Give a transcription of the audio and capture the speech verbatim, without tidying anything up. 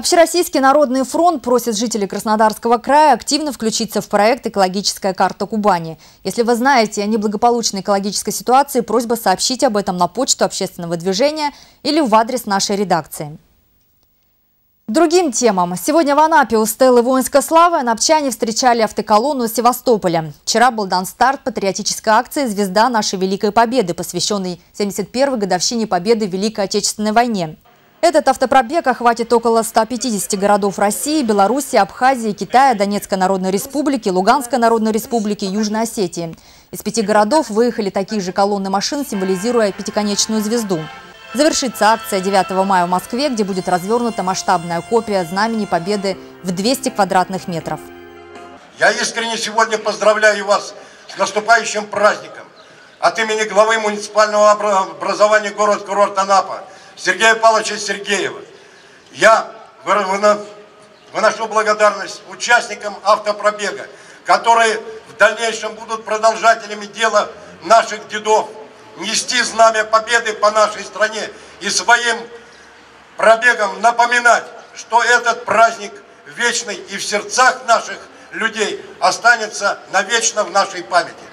Общероссийский народный фронт просит жителей Краснодарского края активно включиться в проект «Экологическая карта Кубани». Если вы знаете о неблагополучной экологической ситуации, просьба сообщить об этом на почту общественного движения или в адрес нашей редакции. Другим темам. Сегодня в Анапе у стелы воинской славы анапчане встречали автоколонну из Севастополя. Вчера был дан старт патриотической акции «Звезда нашей Великой Победы», посвященной семьдесят первой годовщине Победы в Великой Отечественной войне. Этот автопробег охватит около ста пятидесяти городов России, Беларуси, Абхазии, Китая, Донецкой Народной Республики, Луганской Народной Республики, Южной Осетии. Из пяти городов выехали такие же колонны машин, символизируя пятиконечную звезду. Завершится акция девятого мая в Москве, где будет развернута масштабная копия Знамени Победы в двести квадратных метров. Я искренне сегодня поздравляю вас с наступающим праздником. От имени главы муниципального образования город-курорт Анапа Сергея Павловича Сергеева я выношу благодарность участникам автопробега, которые в дальнейшем будут продолжателями дела наших дедов, нести знамя победы по нашей стране и своим пробегом напоминать, что этот праздник вечный и в сердцах наших людей останется навечно в нашей памяти.